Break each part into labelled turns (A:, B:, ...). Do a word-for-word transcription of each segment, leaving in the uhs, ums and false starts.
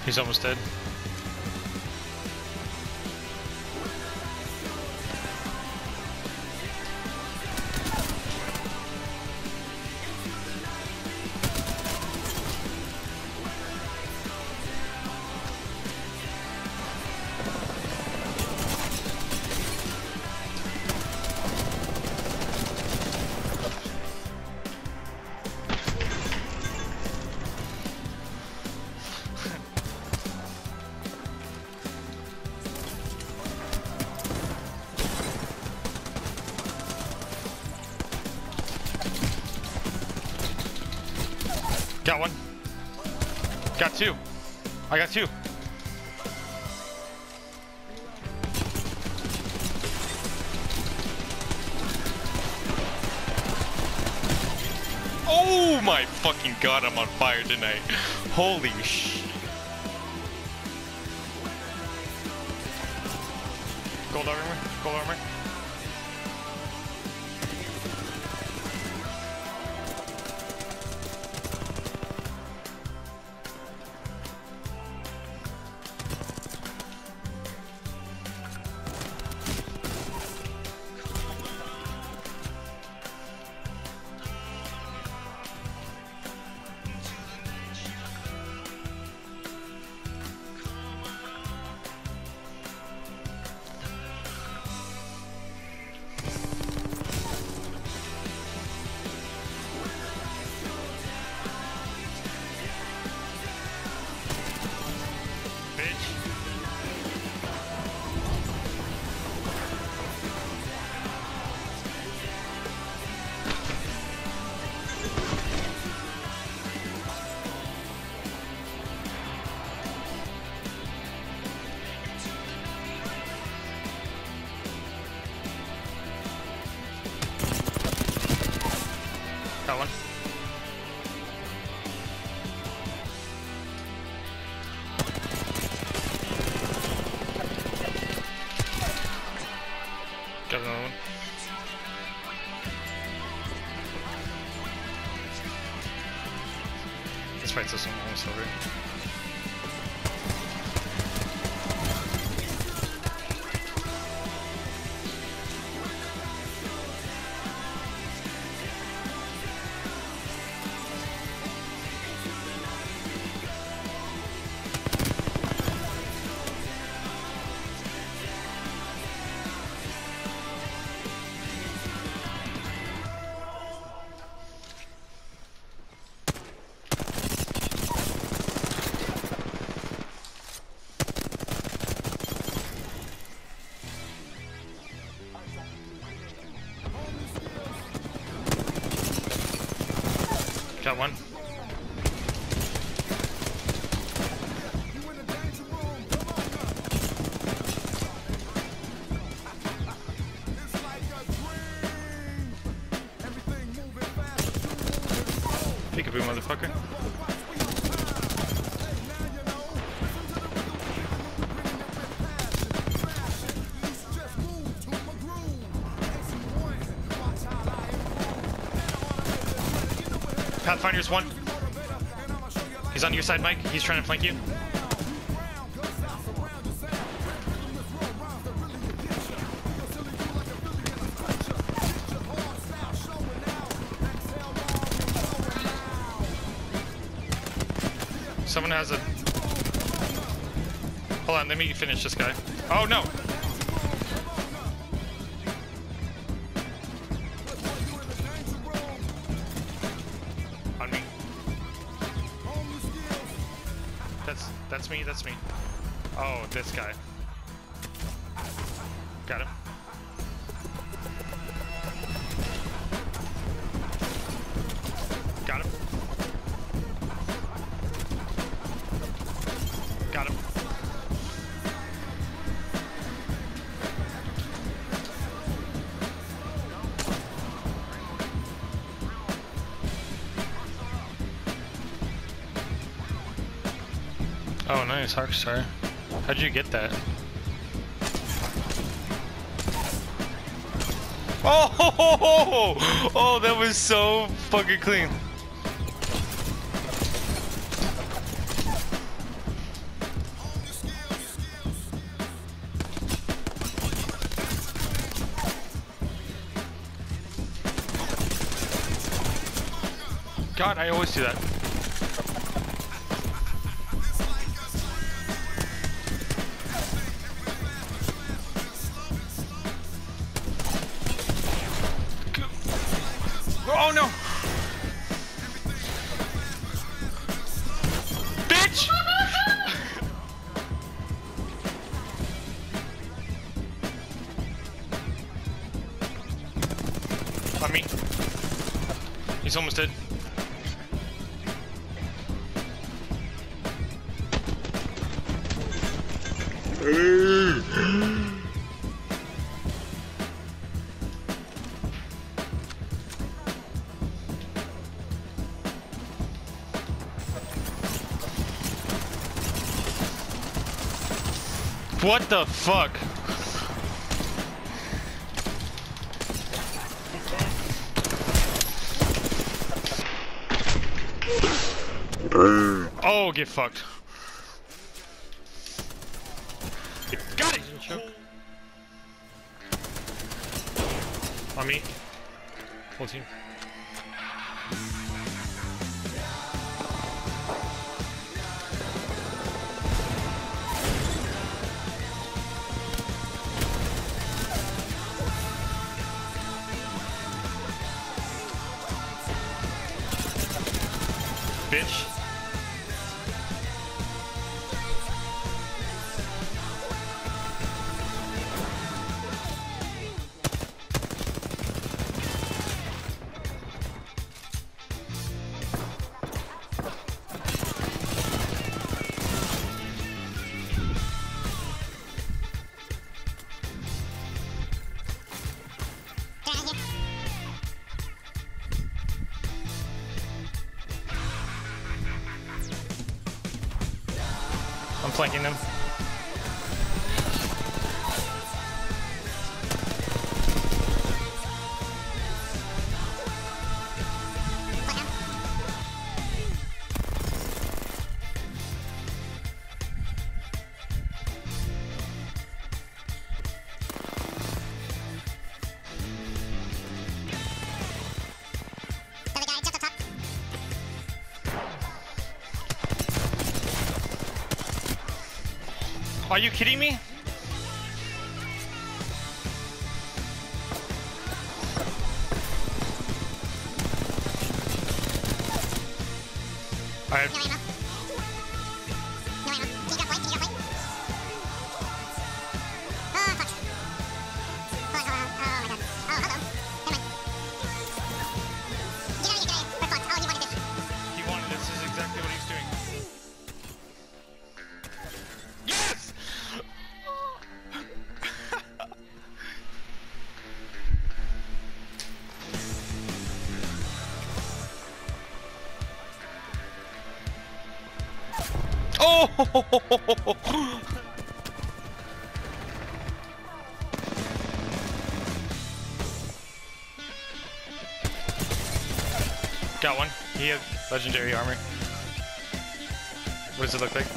A: He's almost dead. Got one. Got two. I got two. Oh my fucking god, I'm on fire tonight. Holy sh... Gold armor, gold armor. Got one. Got another one. This fight's just almost over. Got one. Peekaboo, motherfucker. Pathfinder's one. He's on your side, Mike. He's trying to flank you. Someone has a... Hold on, let me finish this guy. Oh, no! On me. That's, that's me, that's me. Oh, this guy. Got him. Got him. Got him. Oh, nice, Harkstar. How'd you get that? Oh, ho, ho, ho. Oh, that was so fucking clean. God, I always do that. Oh no! Bitch! On me. He's almost dead. What the fuck? Oh, get fucked. Got it! On me. Whole team. Bitch. I'm flanking them. Are you kidding me? I have...
B: No ammo. No ammo. Can you drop white? Can you drop white? Oh, fuck. Hold on, hold on. Oh my god. Oh, hello. Never mind. Get out of here, get out of here. We're fucked. Oh, he wanted this.
A: He wanted this. This is exactly what he's doing. Yes! Oh! Got one. He has legendary armor. What does it look like?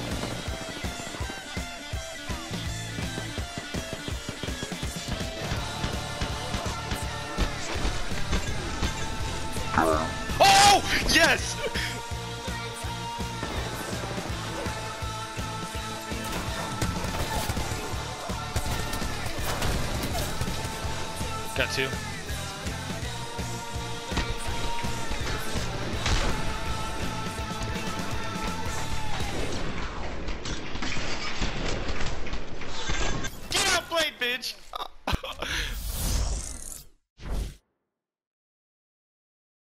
A: Oh! Yes! Got two. Get outplayed, bitch!